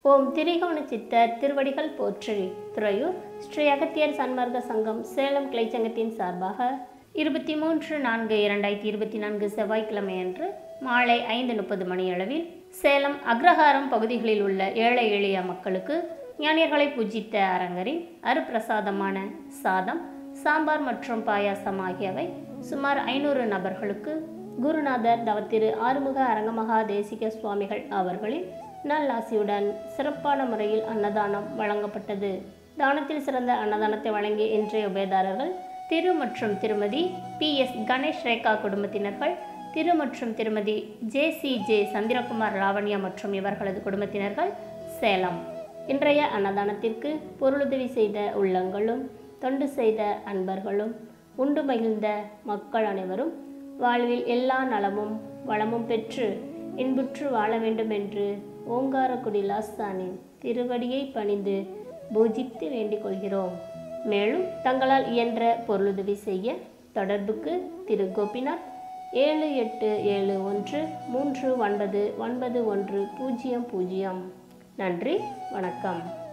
ஓம் திரிகோண சித்தர் திருவடிகள் போற்றி. துறையூர் ஸ்ரீ அகத்தியர் சன்மார்க்க சங்கம் சேலம் கிளைச்சங்கத்தின் சார்பாக 23/4/2024 செவ்வாய்க்கிழமை அன்று மாலை 5:30 மணியளவில் சேலம் அக்ரஹாரம் பகுதிகளில் உள்ள ஏழை எளிய மக்களுக்கு ஞானியர்களை பூஜித்த அரங்கரின் அருப்பிரசாதமான சாதம், சாம்பார் மற்றும் பாயாசம் ஆகியவை சுமார் 500 நபர்களுக்கு குருநாதர் தவத்திரு ஆறுமுக அரங்கமகா தேசிக சுவாமிகள் அவர்களின் நல்லாசியுடன் சிறப்பான முறையில் அன்னதானம் வழங்கப்பட்டது. தானத்தில் சிறந்த அன்னதானத்தை வழங்கிய இன்றைய உபயதாரர்கள் திரு மற்றும் திருமதி PS கணேஷ் ரேகா குடும்பத்தினர்கள், திரு மற்றும் திருமதி JCJ சந்திரகுமார் லாவண்யா மற்றும் இவர்களது குடும்பத்தினர்கள், சேலம். இன்றைய அன்னதானத்திற்கு பொருளுதவி செய்த உள்ளங்களும் தொண்டு செய்த அன்பர்களும் உண்டு மகிழ்ந்த மக்கள் அனைவரும் வாழ்வில் எல்லா நலமும் வளமும் பெற்று இன்புற்று வாழ வேண்டும் என்று ஓங்காரக்குடி லாஸ்தானின் திருவடியை பணிந்து பூஜித்து வேண்டிக் கொள்கிறோம். மேலும் தங்களால் இயன்ற பொருளுதவி செய்ய தொடர்புக்கு திரு கோபிநாத் 7871399100. நன்றி, வணக்கம்.